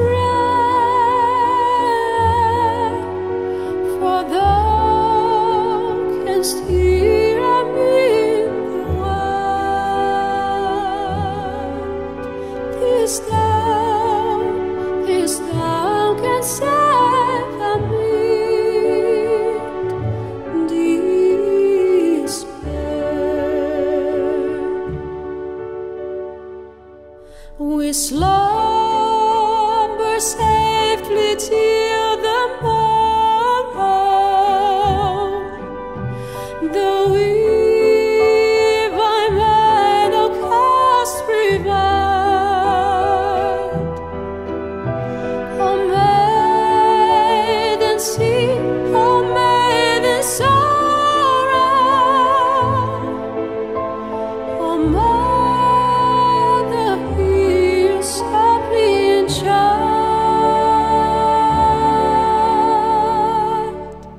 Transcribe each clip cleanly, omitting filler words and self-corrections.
for thou canst hear me in the world. This thou canst save amid despair. We slumber safely till the morrow, though if I may thou canst provide. O maiden sea, O maiden sorrow, O mother, hear softly and child.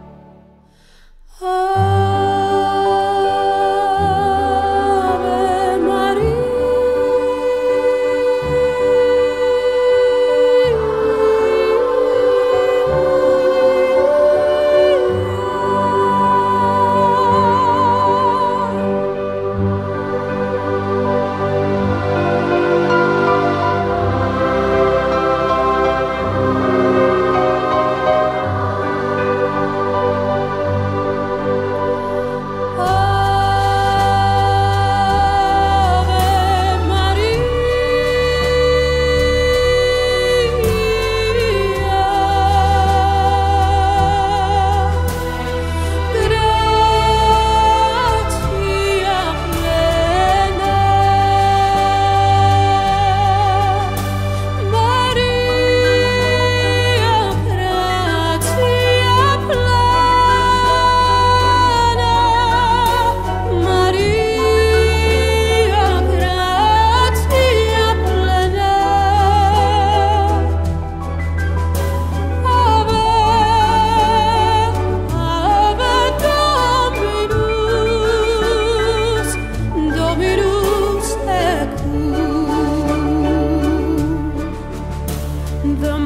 Ave Maria. The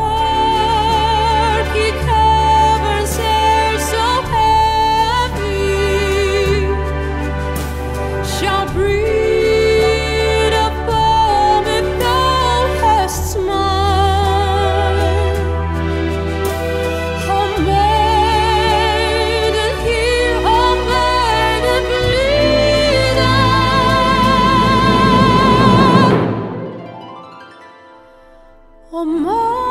murky caverns air so heavy shall breathe upon if thou hast smiled. O maiden, hear, O maiden, bleed out. O